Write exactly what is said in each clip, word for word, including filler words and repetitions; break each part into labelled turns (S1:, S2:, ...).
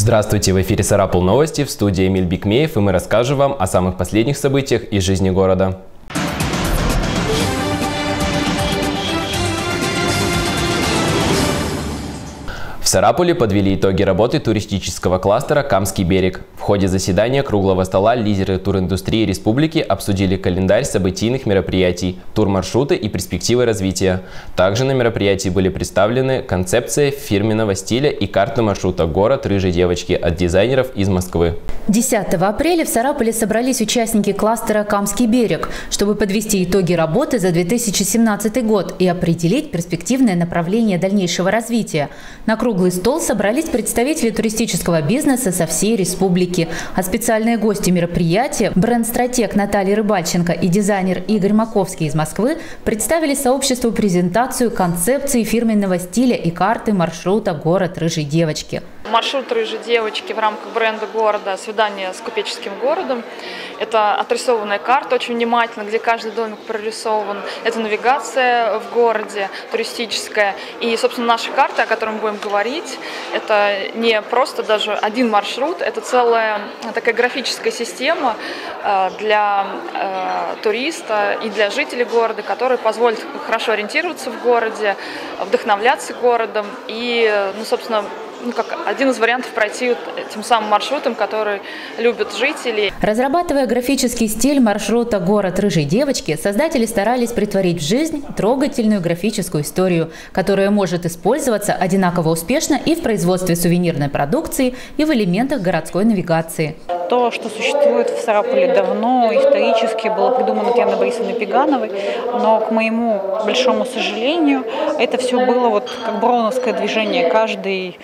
S1: Здравствуйте, в эфире Сарапул новости, в студии Эмиль Бикмеев, и мы расскажем вам о самых последних событиях из жизни города. В Сарапуле подвели итоги работы туристического кластера «Камский берег». В ходе заседания круглого стола лидеры туриндустрии республики обсудили календарь событийных мероприятий, турмаршруты и перспективы развития. Также на мероприятии были представлены концепция фирменного стиля и карты маршрута «Город рыжей девочки» от дизайнеров из Москвы.
S2: десятого апреля в Сарапуле собрались участники кластера «Камский берег», чтобы подвести итоги работы за две тысячи семнадцатый год и определить перспективное направление дальнейшего развития. На круглый стол собрались представители туристического бизнеса со всей республики. А специальные гости мероприятия, бренд-стратег Наталья Рыбальченко и дизайнер Игорь Маковский из Москвы, представили сообществу презентацию концепции фирменного стиля и карты маршрута «Город рыжей девочки».
S3: Маршрут рыжей девочки в рамках бренда города «Свидание с купеческим городом». Это отрисованная карта, очень внимательно, где каждый домик прорисован. Это навигация в городе туристическая. И, собственно, наша карта, о которой мы будем говорить, это не просто даже один маршрут, это целая такая графическая система для туриста и для жителей города, которая позволит хорошо ориентироваться в городе, вдохновляться городом и, ну, собственно, Ну, как один из вариантов пройти вот тем самым маршрутом, который любят жители.
S2: Разрабатывая графический стиль маршрута «Город рыжей девочки», создатели старались притворить в жизнь трогательную графическую историю, которая может использоваться одинаково успешно и в производстве сувенирной продукции, и в элементах городской навигации.
S4: То, что существует в Сарапуле давно, исторически, было придумано Татьяной Борисовной Пегановой, но, к моему большому сожалению, это все было вот как броуновское движение. Каждый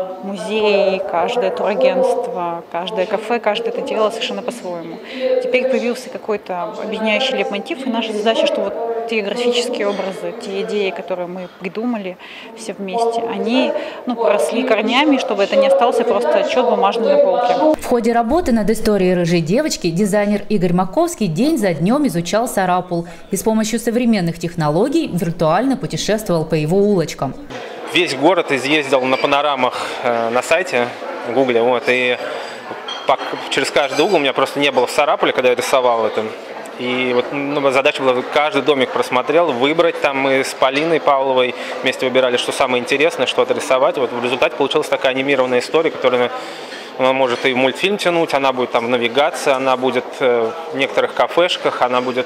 S4: музей, каждое турагентство, каждое кафе, каждое это делало совершенно по-своему. Теперь появился какой-то объединяющий лейтмотив, и наша задача, что вот те графические образы, те идеи, которые мы придумали все вместе, они ну, поросли корнями, чтобы это не остался просто отчет бумажный на полке.
S2: В ходе работы над историей рыжей девочки дизайнер Игорь Маковский день за днем изучал Сарапул и с помощью современных технологий виртуально путешествовал по его улочкам.
S5: Весь город изъездил на панорамах э, на сайте Гугле, вот, и по, через каждый угол у меня просто не было в Сарапуле, когда я рисовал это. И вот ну, задача была, каждый домик просмотрел, выбрать там. Мы с Полиной Павловой вместе выбирали, что самое интересное, что отрисовать. Вот в результате получилась такая анимированная история, которая она может и в мультфильм тянуть, она будет там в навигации, она будет э, в некоторых кафешках, она будет,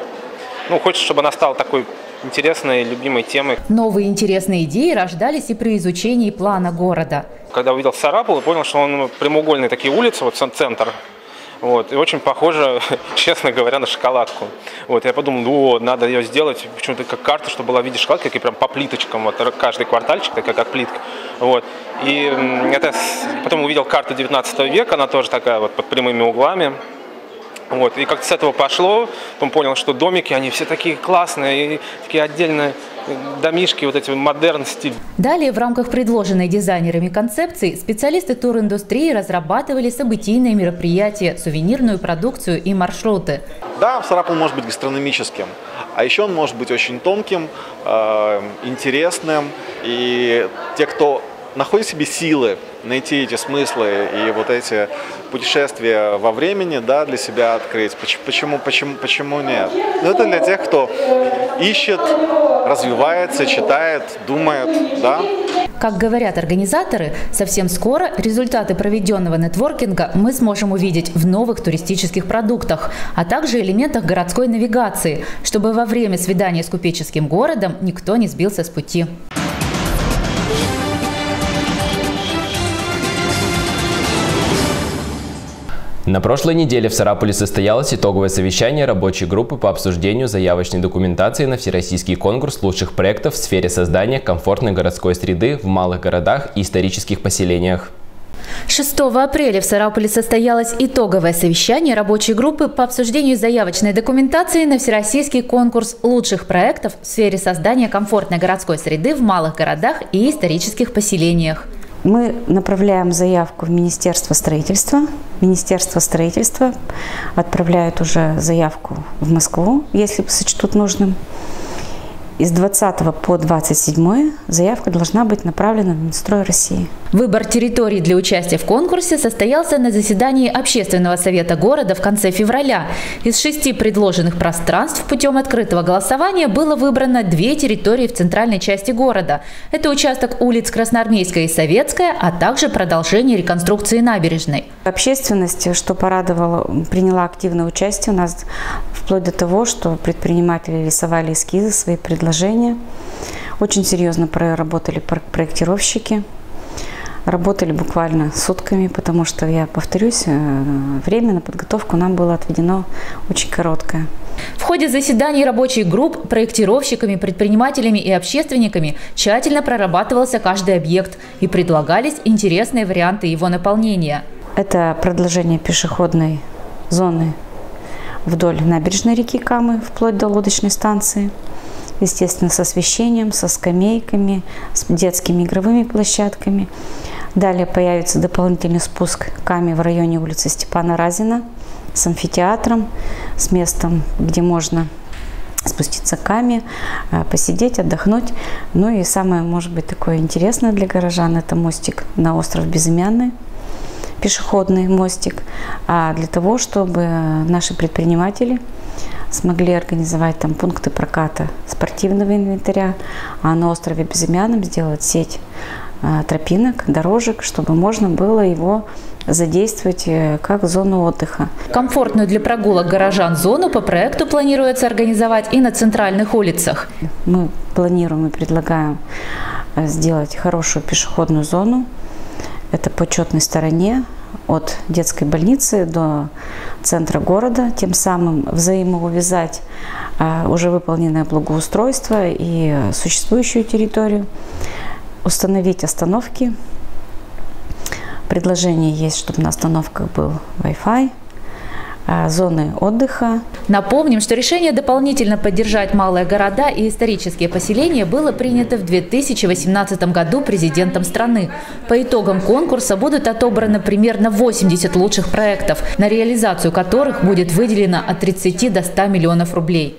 S5: ну, хочется, чтобы она стала такой интересной, любимой темой.
S2: Новые интересные идеи рождались и при изучении плана города.
S5: Когда увидел Сарапул, понял, что он прямоугольные такие улицы, вот центр, вот, и очень похоже, честно говоря, на шоколадку. Вот, я подумал, о, надо ее сделать, почему-то как карта, чтобы была в виде шоколадки, как и прям по плиточкам, вот, каждый квартальчик, такая как плитка. Вот. И это, потом увидел карту девятнадцатого века, она тоже такая вот под прямыми углами. Вот. И как-то с этого пошло, потом понял, что домики, они все такие классные, и такие отдельные домишки, вот эти модерн стиль.
S2: Далее в рамках предложенной дизайнерами концепции специалисты туриндустрии разрабатывали событийные мероприятия, сувенирную продукцию и маршруты.
S6: Да, Сарапул может быть гастрономическим, а еще он может быть очень тонким, э, интересным, и те, кто находит в себе силы найти эти смыслы и вот эти путешествия во времени, да, для себя открыть. Почему, почему, почему нет? Но это для тех, кто ищет, развивается, читает, думает, да.
S2: Как говорят организаторы, совсем скоро результаты проведенного нетворкинга мы сможем увидеть в новых туристических продуктах, а также элементах городской навигации, чтобы во время свидания с купеческим городом никто не сбился с пути.
S1: На прошлой неделе в Сарапуле состоялось итоговое совещание рабочей группы по обсуждению заявочной документации на всероссийский конкурс лучших проектов в сфере создания комфортной городской среды в малых городах и исторических поселениях.
S2: шестого апреля в Сарапуле состоялось итоговое совещание рабочей группы по обсуждению заявочной документации на всероссийский конкурс лучших проектов в сфере создания комфортной городской среды в малых городах и исторических поселениях.
S7: Мы направляем заявку в Министерство строительства. Министерство строительства отправляет уже заявку в Москву, если сочтут нужным. И с двадцатого по двадцать седьмое заявка должна быть направлена в Минстрой России.
S2: Выбор территорий для участия в конкурсе состоялся на заседании Общественного совета города в конце февраля. Из шести предложенных пространств путем открытого голосования было выбрано две территории в центральной части города. Это участок улиц Красноармейская и Советская, а также продолжение реконструкции набережной.
S7: Общественность, что порадовало, приняла активное участие у нас вплоть до того, что предприниматели рисовали эскизы, свои предложения. Очень серьезно проработали проектировщики. Работали буквально сутками, потому что, я повторюсь, время на подготовку нам было отведено очень короткое.
S2: В ходе заседаний рабочих групп проектировщиками, предпринимателями и общественниками тщательно прорабатывался каждый объект и предлагались интересные варианты его наполнения.
S7: Это продолжение пешеходной зоны вдоль набережной реки Камы, вплоть до лодочной станции. Естественно, с освещением, со скамейками, с детскими игровыми площадками. Далее появится дополнительный спуск к Каме в районе улицы Степана Разина с амфитеатром, с местом, где можно спуститься к Каме, посидеть, отдохнуть. Ну и самое, может быть, такое интересное для горожан – это мостик на остров Безымянный, пешеходный мостик. А для того, чтобы наши предприниматели смогли организовать там пункты проката спортивного инвентаря, а на острове Безымянном сделать сеть а, тропинок, дорожек, чтобы можно было его задействовать как зону отдыха.
S2: Комфортную для прогулок горожан зону по проекту планируется организовать и на центральных улицах.
S7: Мы планируем и предлагаем сделать хорошую пешеходную зону. Это по четной стороне от детской больницы до центра города, тем самым взаимоувязать а, уже выполненное благоустройство и существующую территорию, установить остановки. Предложение есть, чтобы на остановках был Wi-Fi, а, зоны отдыха.
S2: Напомним, что решение дополнительно поддержать малые города и исторические поселения было принято в две тысячи восемнадцатом году президентом страны. По итогам конкурса будут отобраны примерно восемьдесят лучших проектов, на реализацию которых будет выделено от тридцати до ста миллионов рублей.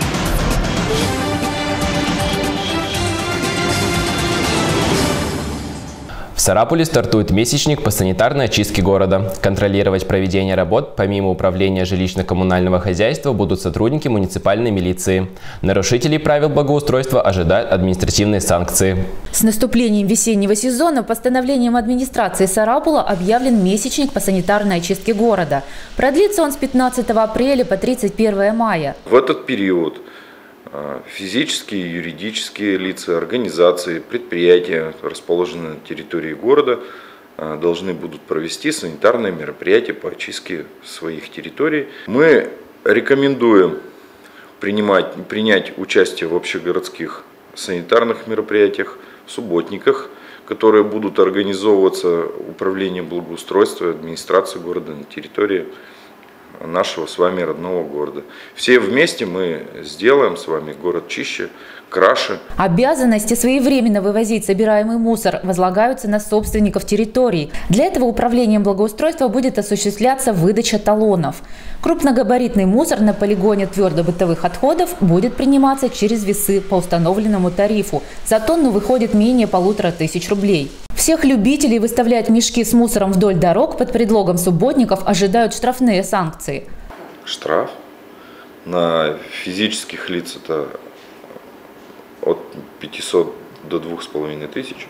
S1: В Сарапуле стартует месячник по санитарной очистке города. Контролировать проведение работ помимо управления жилищно-коммунального хозяйства будут сотрудники муниципальной милиции. Нарушителей правил благоустройства ожидают административные санкции.
S2: С наступлением весеннего сезона постановлением администрации Сарапула объявлен месячник по санитарной очистке города. Продлится он с пятнадцатого апреля по тридцать первое мая.
S8: В этот период физические и юридические лица, организации, предприятия, расположенные на территории города, должны будут провести санитарные мероприятия по очистке своих территорий. Мы рекомендуем принимать, принять участие в общегородских санитарных мероприятиях, субботниках, которые будут организовываться управлением благоустройства и администрацией города на территории нашего с вами родного города. Все вместе мы сделаем с вами город чище, краше.
S2: Обязанности своевременно вывозить собираемый мусор возлагаются на собственников территорий. Для этого управлением благоустройства будет осуществляться выдача талонов. Крупногабаритный мусор на полигоне твердобытовых отходов будет приниматься через весы по установленному тарифу. За тонну выходит менее полутора тысяч рублей. Всех любителей выставлять мешки с мусором вдоль дорог под предлогом субботников ожидают штрафные санкции.
S8: Штраф на физических лиц это от пятисот до двух с половиной тысяч,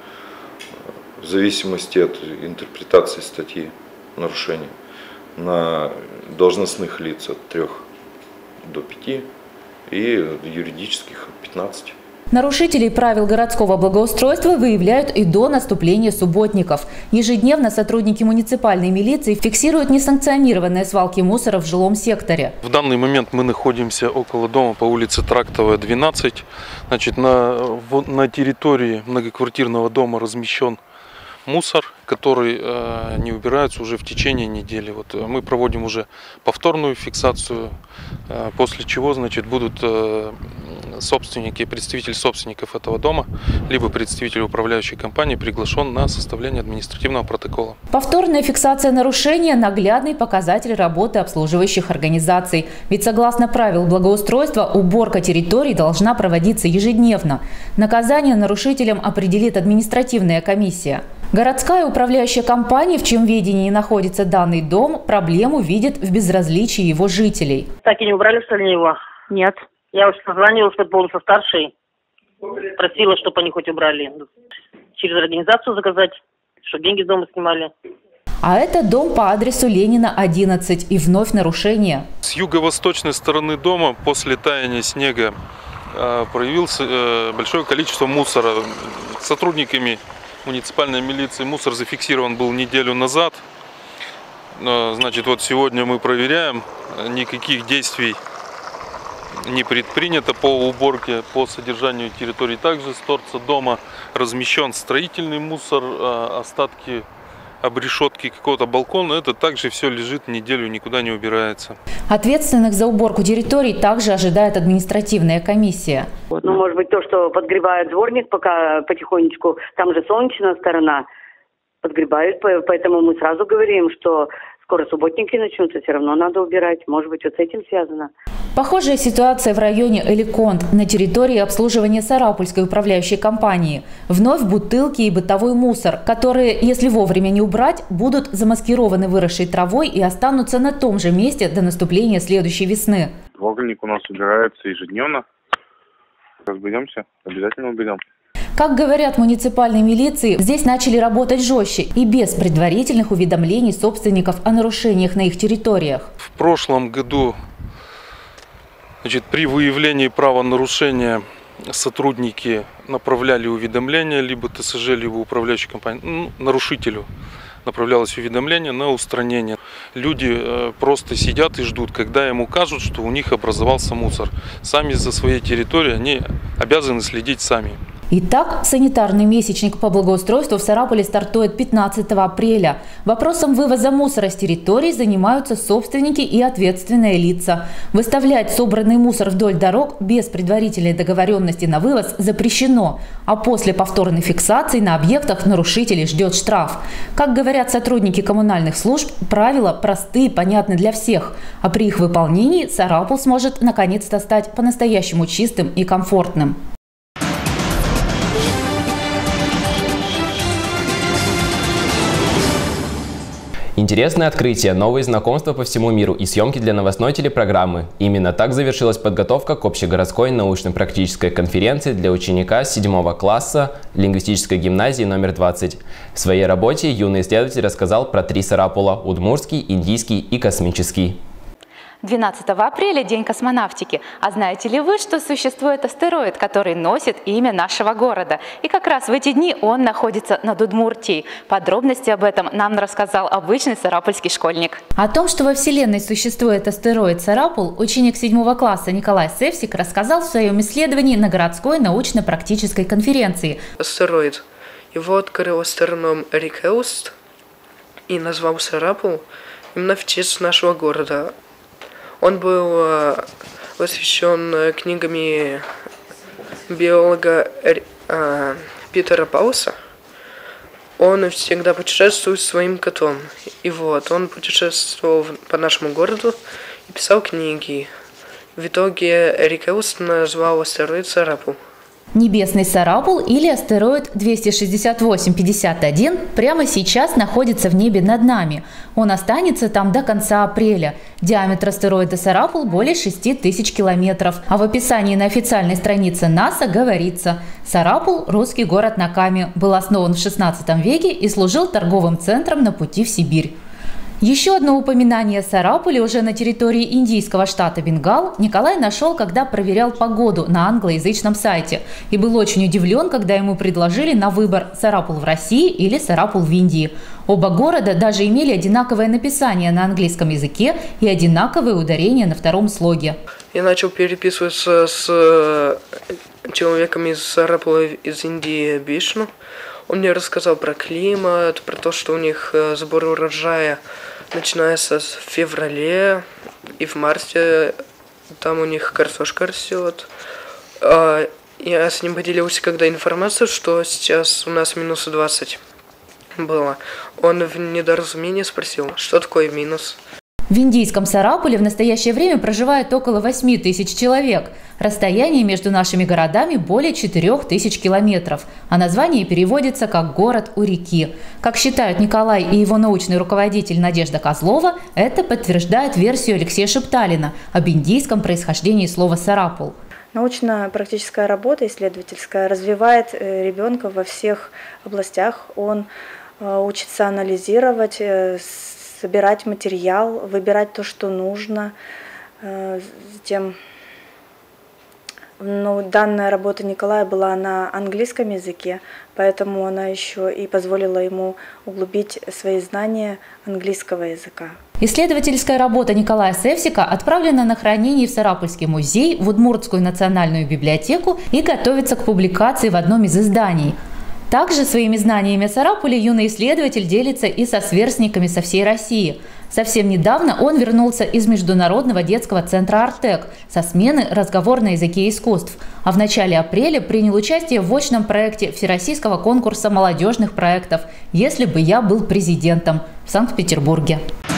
S8: в зависимости от интерпретации статьи нарушения. На должностных лиц от трёх до пяти и юридических от пятнадцати.
S2: Нарушителей правил городского благоустройства выявляют и до наступления субботников. Ежедневно сотрудники муниципальной милиции фиксируют несанкционированные свалки мусора в жилом секторе.
S9: В данный момент мы находимся около дома по улице Трактовая, двенадцать. Значит, на, на территории многоквартирного дома размещен мусор, который э, не убирается уже в течение недели. Вот, мы проводим уже повторную фиксацию, э, после чего, значит, будут э, собственники, представитель собственников этого дома, либо представитель управляющей компании приглашен на составление административного протокола.
S2: Повторная фиксация нарушения – наглядный показатель работы обслуживающих организаций. Ведь согласно правил благоустройства, уборка территорий должна проводиться ежедневно. Наказание нарушителям определит административная комиссия. Городская управляющая компания, в чьем ведении находится данный дом, проблему видит в безразличии его жителей.
S10: Так и не убрали, что ли, его? Нет. Я уже созванивалась по поводу со старшей. Просила, чтобы они хоть убрали. Через организацию заказать, чтобы деньги с дома снимали.
S2: А это дом по адресу Ленина, одиннадцать. И вновь нарушение.
S9: С юго-восточной стороны дома после таяния снега проявилось большое количество мусора. Сотрудниками муниципальной милиции мусор зафиксирован был неделю назад. Значит, вот сегодня мы проверяем, никаких действий не предпринято по уборке, по содержанию территории. Также с торца дома размещен строительный мусор, остатки обрешетки какого-то балкона. Это также все лежит неделю, никуда не убирается.
S2: Ответственных за уборку территорий также ожидает административная комиссия.
S10: Ну, может быть, то, что подгребает дворник пока потихонечку, там же солнечная сторона, подгребают, поэтому мы сразу говорим, что скоро субботники начнутся, все равно надо убирать. Может быть, вот с этим связано.
S2: Похожая ситуация в районе Эликонт на территории обслуживания Сарапульской управляющей компании. Вновь бутылки и бытовой мусор, которые, если вовремя не убрать, будут замаскированы выросшей травой и останутся на том же месте до наступления следующей весны.
S11: Дворник у нас убирается ежедневно. Разберемся, обязательно уберем.
S2: Как говорят муниципальной милиции, здесь начали работать жестче и без предварительных уведомлений собственников о нарушениях на их территориях.
S9: В прошлом году, значит, при выявлении правонарушения сотрудники направляли уведомления либо ТСЖ, либо управляющей компании, ну, нарушителю направлялось уведомление на устранение. Люди э, просто сидят и ждут, когда им укажут, что у них образовался мусор. Сами за своей территорией они обязаны следить сами.
S2: Итак, санитарный месячник по благоустройству в Сарапуле стартует пятнадцатого апреля. Вопросом вывоза мусора с территорий занимаются собственники и ответственные лица. Выставлять собранный мусор вдоль дорог без предварительной договоренности на вывоз запрещено, а после повторной фиксации на объектах нарушителей ждет штраф. Как говорят сотрудники коммунальных служб, правила простые и понятны для всех, а при их выполнении Сарапул сможет наконец-то стать по-настоящему чистым и комфортным.
S1: Интересное открытие, новые знакомства по всему миру и съемки для новостной телепрограммы. Именно так завершилась подготовка к общегородской научно-практической конференции для ученика седьмого класса лингвистической гимназии номер двадцать. В своей работе юный исследователь рассказал про три Сарапула – удмуртский, индийский и космический.
S2: двенадцатого апреля – День космонавтики. А знаете ли вы, что существует астероид, который носит имя нашего города? И как раз в эти дни он находится над Удмуртией. Подробности об этом нам рассказал обычный сарапульский школьник. О том, что во Вселенной существует астероид Сарапул, ученик седьмого класса Николай Севсик рассказал в своем исследовании на городской научно-практической конференции.
S12: Астероид. Его открыл астроном Рикеуст и назвал Сарапул именно в честь нашего города. Он был посвящен книгами биолога Питера Пауса. Он всегда путешествует с своим котом. И вот, он путешествовал по нашему городу и писал книги. В итоге Рикеус назвал астероид Сарапул.
S2: Небесный Сарапул или астероид двести шестьдесят восемь пятьдесят один прямо сейчас находится в небе над нами. Он останется там до конца апреля. Диаметр астероида Сарапул более шести тысяч километров. А в описании на официальной странице НАСА говорится: Сарапул – русский город на Каме, был основан в шестнадцатом веке и служил торговым центром на пути в Сибирь. Еще одно упоминание о Сарапуле уже на территории индийского штата Бенгал Николай нашел, когда проверял погоду на англоязычном сайте. И был очень удивлен, когда ему предложили на выбор Сарапул в России или Сарапул в Индии. Оба города даже имели одинаковое написание на английском языке и одинаковые ударения на втором слоге.
S12: Я начал переписываться с человеком из Сарапула из Индии Бишну. Он мне рассказал про климат, про то, что у них сбор урожая начинается в феврале, и в марте там у них картошка растет. Я с ним поделился, когда информацию, что сейчас у нас минус двадцать было. Он в недоразумении спросил, что такое минус.
S2: В индийском Сарапуле в настоящее время проживает около восьми тысяч человек. Расстояние между нашими городами более четырёх тысяч километров, а название переводится как «город у реки». Как считают Николай и его научный руководитель Надежда Козлова, это подтверждает версию Алексея Шепталина об индийском происхождении слова «Сарапул».
S13: Научно-практическая работа, исследовательская, развивает ребенка во всех областях. Он учится анализировать, собирать материал, выбирать то, что нужно. Затем, ну, данная работа Николая была на английском языке, поэтому она еще и позволила ему углубить свои знания английского языка.
S2: Исследовательская работа Николая Севсика отправлена на хранение в Сарапульский музей, в Удмуртскую национальную библиотеку и готовится к публикации в одном из изданий. Также своими знаниями о Сарапуле юный исследователь делится и со сверстниками со всей России. Совсем недавно он вернулся из Международного детского центра «Артек» со смены «Разговор на языке искусств», а в начале апреля принял участие в очном проекте Всероссийского конкурса молодежных проектов «Если бы я был президентом» в Санкт-Петербурге.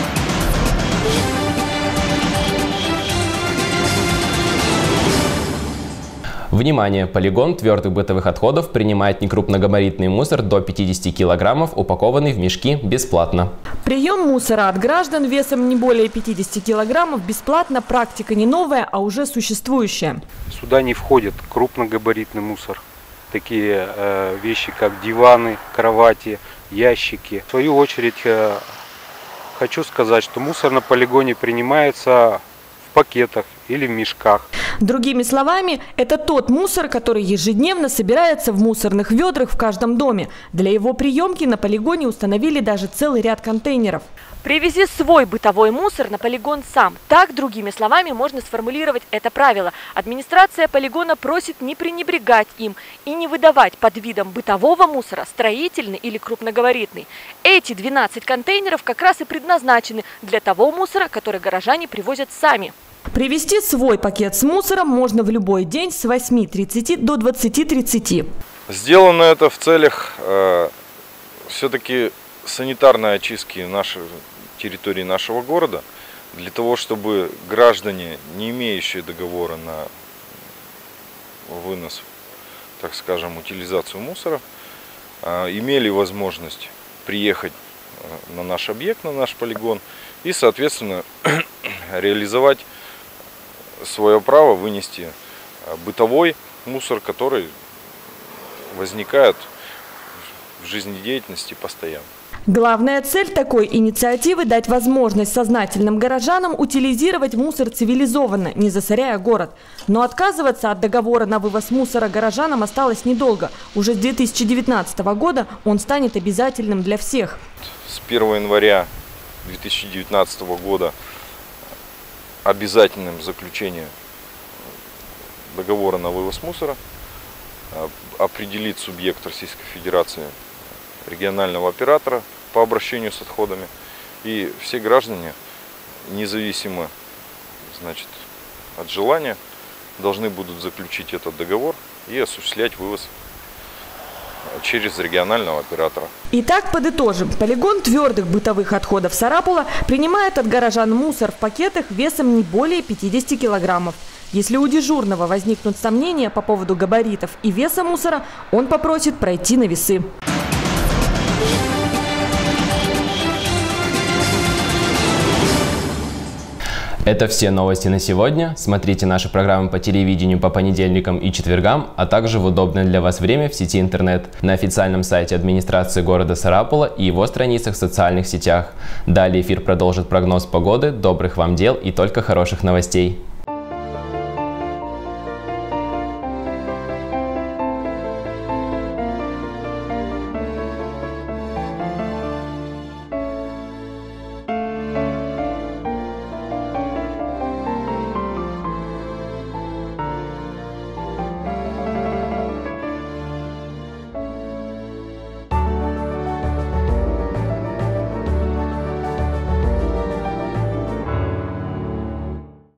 S1: Внимание! Полигон твердых бытовых отходов принимает некрупногабаритный мусор до пятидесяти килограммов, упакованный в мешки, бесплатно.
S14: Прием мусора от граждан весом не более пятидесяти килограммов бесплатно. Практика не новая, а уже существующая.
S15: Сюда не входит крупногабаритный мусор. Такие э, вещи, как диваны, кровати, ящики. В свою очередь э, хочу сказать, что мусор на полигоне принимается в пакетах или в мешках.
S14: Другими словами, это тот мусор, который ежедневно собирается в мусорных ведрах в каждом доме. Для его приемки на полигоне установили даже целый ряд контейнеров.
S16: Привези свой бытовой мусор на полигон сам. Так, другими словами, можно сформулировать это правило. Администрация полигона просит не пренебрегать им и не выдавать под видом бытового мусора строительный или крупногабаритный. Эти двенадцать контейнеров как раз и предназначены для того мусора, который горожане привозят сами.
S14: Привезти свой пакет с мусором можно в любой день с восьми тридцати до двадцати тридцати.
S8: Сделано это в целях э, все-таки санитарной очистки нашей территории нашего города, для того, чтобы граждане, не имеющие договора на вынос, так скажем, утилизацию мусора, э, имели возможность приехать на наш объект, на наш полигон и, соответственно, реализовать свое право вынести бытовой мусор, который возникает в жизнедеятельности постоянно.
S14: Главная цель такой инициативы – дать возможность сознательным горожанам утилизировать мусор цивилизованно, не засоряя город. Но отказываться от договора на вывоз мусора горожанам осталось недолго. Уже с две тысячи девятнадцатого года он станет обязательным для всех.
S8: С первого января две тысячи девятнадцатого года обязательным заключение договора на вывоз мусора определит субъект Российской Федерации регионального оператора по обращению с отходами. И все граждане, независимо, значит, от желания, должны будут заключить этот договор и осуществлять вывоз через регионального оператора.
S14: Итак, подытожим. Полигон твердых бытовых отходов Сарапула принимает от горожан мусор в пакетах весом не более пятидесяти килограммов. Если у дежурного возникнут сомнения по поводу габаритов и веса мусора, он попросит пройти на весы.
S1: Это все новости на сегодня. Смотрите наши программы по телевидению по понедельникам и четвергам, а также в удобное для вас время в сети интернет, на официальном сайте администрации города Сарапула и его страницах в социальных сетях. Далее эфир продолжит прогноз погоды, добрых вам дел и только хороших новостей.